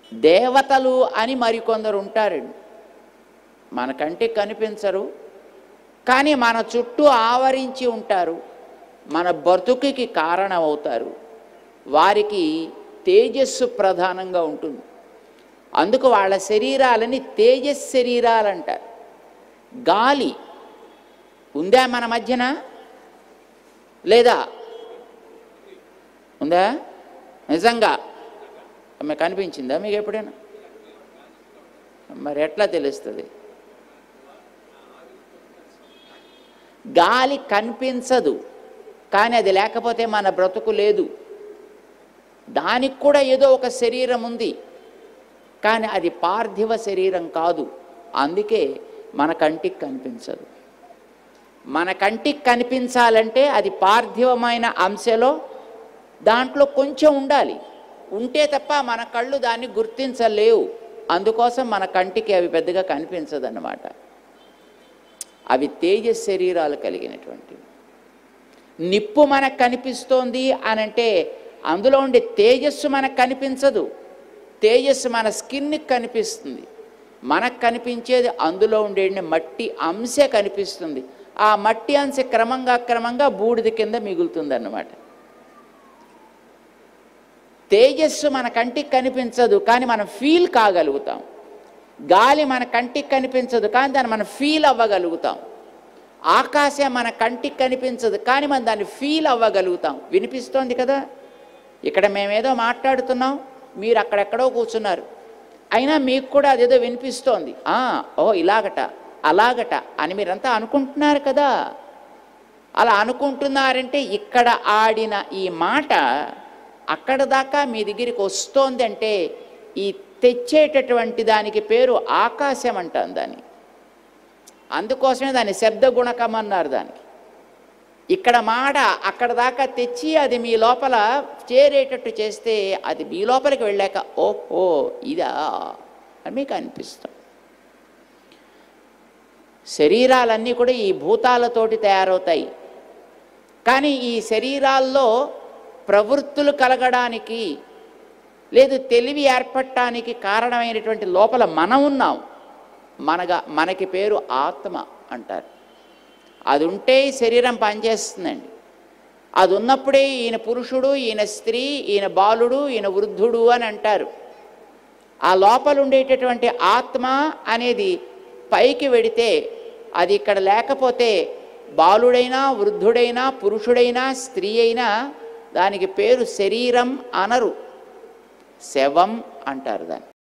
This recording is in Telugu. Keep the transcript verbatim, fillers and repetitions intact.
దేవతలు అని మరికొందరు ఉంటారండి. మన కంటికి కనిపించరు, కానీ మన చుట్టూ ఆవరించి ఉంటారు, మన బతుకుకి కారణం అవుతారు. వారికి తేజస్సు ప్రధానంగా ఉంటుంది. అందుకు వాళ్ళ శరీరాలని తేజస్ శరీరాలు అంటారు. గాలి ఉందా మన మధ్యన? లేదా? ఉందా? నిజంగా మీకు కనిపించిందా మీకు ఎప్పుడైనా? మరి ఎట్లా తెలుస్తుంది? గాలి కనిపించదు, కానీ అది లేకపోతే మన బ్రతుకు లేదు. దానికి కూడా ఏదో ఒక శరీరం ఉంది, కానీ అది పార్థివ శరీరం కాదు. అందుకే మన కంటికి కనిపించదు. మన కంటికి కనిపించాలంటే అది పార్థివమైన అంశలో దాంట్లో కొంచెం ఉండాలి. ఉంటే తప్ప మన కళ్ళు దాన్ని గుర్తించలేవు. అందుకోసం మన కంటికి అవి పెద్దగా కనిపించదన్నమాట. అవి తేజస్ శరీరాలు కలిగినటువంటివి. నిప్పు మనకు కనిపిస్తోంది అనంటే అందులో ఉండే తేజస్సు మనకు కనిపించదు. తేజస్సు మన స్కిన్కి కనిపిస్తుంది. మనకు కనిపించేది అందులో ఉండే మట్టి అంశ కనిపిస్తుంది. ఆ మట్టి అంశ క్రమంగా క్రమంగా బూడిద కింద మిగులుతుంది అన్నమాట. తేజస్సు మన కంటికి కనిపించదు, కానీ మనం ఫీల్ కాగలుగుతాం. గాలి మన కంటికి కనిపించదు, కానీ దాన్ని మనం ఫీల్ అవ్వగలుగుతాం. ఆకాశం మన కంటికి కనిపించదు, కానీ మనం దాన్ని ఫీల్ అవ్వగలుగుతాం. వినిపిస్తోంది కదా? ఇక్కడ మేమేదో మాట్లాడుతున్నాం, మీరు అక్కడెక్కడో కూర్చున్నారు, అయినా మీకు కూడా అదేదో వినిపిస్తోంది. ఓ ఇలాగట అలాగట అని మీరంతా అనుకుంటున్నారు కదా. అలా అనుకుంటున్నారంటే ఇక్కడ ఆడిన ఈ మాట అక్కడ దాకా మీ దగ్గరికి వస్తోంది అంటే ఈ తెచ్చేటటువంటి దానికి పేరు ఆకాశం అంటాం దాన్ని. అందుకోసమే దాన్ని శబ్ద గుణకం అన్నారు దానికి. ఇక్కడ మాట అక్కడ దాకా తెచ్చి అది మీ లోపల చేరేటట్టు చేస్తే అది మీ లోపలికి వెళ్ళాక ఓహో ఇదా అని మీకు అనిపిస్తుంది. శరీరాలన్నీ కూడా ఈ భూతాలతోటి తయారవుతాయి, కానీ ఈ శరీరాల్లో ప్రవృత్తులు కలగడానికి లేదు తెలివి ఏర్పడటానికి కారణమైనటువంటి లోపల మనం ఉన్నాం. మనగా మనకి పేరు ఆత్మ అంటారు. అది ఉంటే శరీరం పనిచేస్తుందండి. అది ఉన్నప్పుడే ఈయన పురుషుడు, ఈయన స్త్రీ, ఈయన బాలుడు, ఈయన వృద్ధుడు అని అంటారు. ఆ లోపల ఉండేటటువంటి ఆత్మ అనేది పైకి వెడితే అది ఇక్కడ లేకపోతే బాలుడైనా వృద్ధుడైనా పురుషుడైనా స్త్రీ అయినా దానికి పేరు శరీరం అనరు, శవం అంటారు దాన్ని.